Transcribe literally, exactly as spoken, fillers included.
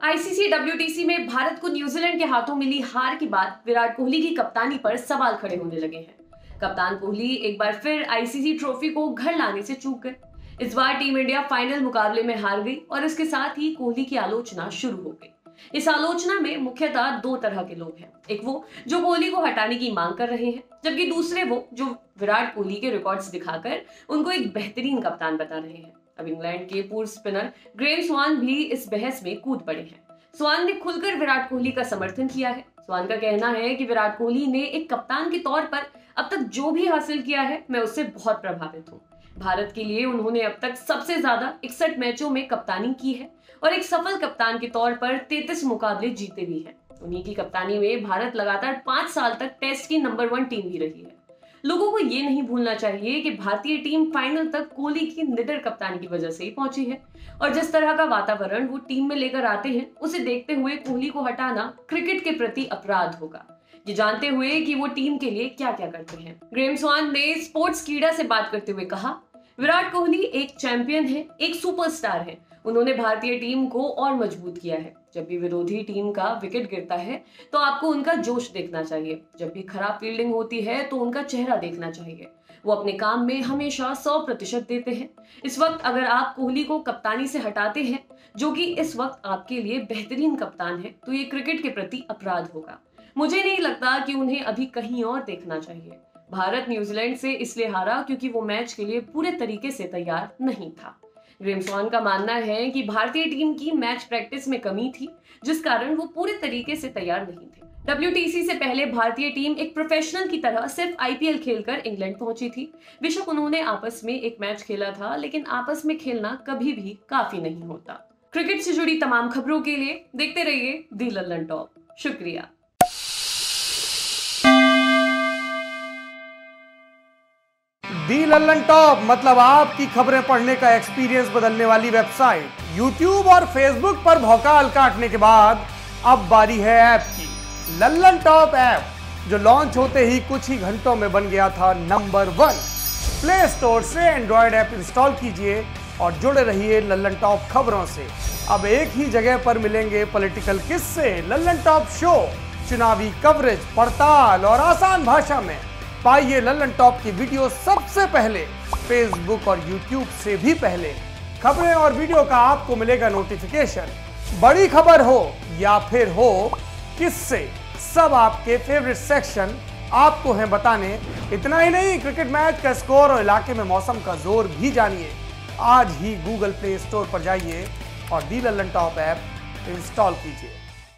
ICC WTC में भारत को New Zealand के हाथों मिली हार के बाद विराट कोहली की कप्तानी पर सवाल खड़े होने लगे हैं। कप्तान कोहली एक बार फिर आईसीसी ट्रॉफी को घर लाने से चूक गए। इस बार टीम इंडिया फाइनल मुकाबले में हार गई और इसके साथ ही कोहली की आलोचना शुरू हो गई। इस आलोचना में मुख्यतः दो तरह के लोग हैं। एक वो जो कोहली को हटाने की मांग कर रहे हैं, जबकि दूसरे वो जो विराट कोहली के रिकॉर्ड्स दिखाकर उनको एक बेहतरीन कप्तान बता रहे हैं। अब इंग्लैंड के पूर्व स्पिनर ग्रेम स्वान भी इस बहस में कूद पड़े हैं। स्वान ने खुलकर विराट कोहली का समर्थन किया है। स्वान का कहना है कि विराट कोहली ने एक कप्तान के तौर पर अब तक जो भी हासिल किया है, मैं उससे बहुत प्रभावित हूँ। भारत के लिए उन्होंने अब तक सबसे ज्यादा इकसठ मैचों में कप्तानी की है और एक सफल कप्तान के तौर पर तैंतीस मुकाबले जीते भी हैं। उन्हीं की कप्तानी में भारत लगातार पांच साल तक टेस्ट की नंबर वन टीम भी रही है। लोगों को ये नहीं भूलना चाहिए कि भारतीय टीम फाइनल तक कोहली की निडर कप्तानी की वजह से ही पहुंची है और जिस तरह का वातावरण वो टीम में लेकर आते हैं, उसे देखते हुए कोहली को हटाना क्रिकेट के प्रति अपराध होगा, ये जानते हुए कि वो टीम के लिए क्या क्या करते हैं। ग्रेम स्वान ने स्पोर्ट्स कीड़ा से बात करते हुए कहा, विराट कोहली एक चैंपियन है, एक सुपरस्टार है। उन्होंने भारतीय टीम को और मजबूत किया है। जब भी विरोधी टीम का विकेट गिरता है तो आपको उनका जोश देखना चाहिए। जब भी खराब फील्डिंग होती है तो उनका चेहरा देखना चाहिए। वो अपने काम में हमेशा सौ प्रतिशत देते हैं। इस वक्त अगर आप कोहली को कप्तानी से हटाते हैं, जो कि इस वक्त आपके लिए बेहतरीन कप्तान है, तो ये क्रिकेट के प्रति अपराध होगा। मुझे नहीं लगता कि उन्हें अभी कहीं और देखना चाहिए। भारत न्यूजीलैंड से इसलिए हारा क्योंकि वो मैच के लिए पूरे तरीके से तैयार नहीं था। ग्रेम स्वान का मानना है कि भारतीय टीम की मैच प्रैक्टिस में कमी थी, जिस कारण वो पूरे तरीके से तैयार नहीं थे। डब्ल्यूटीसी से पहले भारतीय टीम एक प्रोफेशनल की तरह सिर्फ आईपीएल खेलकर इंग्लैंड पहुंची थी। बेशक उन्होंने आपस में एक मैच खेला था, लेकिन आपस में खेलना कभी भी काफी नहीं होता। क्रिकेट से जुड़ी तमाम खबरों के लिए देखते रहिए दी लल्लन टॉप। शुक्रिया। दी लल्लन टॉप मतलब आपकी खबरें पढ़ने का एक्सपीरियंस बदलने वाली वेबसाइट। यूट्यूब और फेसबुक पर भौकाल काटने के बाद अब बारी है ऐप की। लल्लन टॉप ऐप, जो लॉन्च होते ही कुछ ही घंटों में बन गया था नंबर वन। प्ले स्टोर से एंड्रॉयड ऐप इंस्टॉल कीजिए और जुड़े रहिए लल्लन टॉप खबरों से। अब एक ही जगह पर मिलेंगे पॉलिटिकल किस्से, लल्लन टॉप शो, चुनावी कवरेज, पड़ताल और आसान भाषा में। पाइए लल्लन टॉप की वीडियो सबसे पहले, फेसबुक और यूट्यूब से भी पहले। खबरें और वीडियो का आपको मिलेगा नोटिफिकेशन। बड़ी खबर हो या फिर हो किससे, सब आपके फेवरेट सेक्शन आपको हैं बताने। इतना ही नहीं, क्रिकेट मैच का स्कोर और इलाके में मौसम का जोर भी जानिए। आज ही गूगल प्ले स्टोर पर जाइए और the Lallantop app install कीजिए।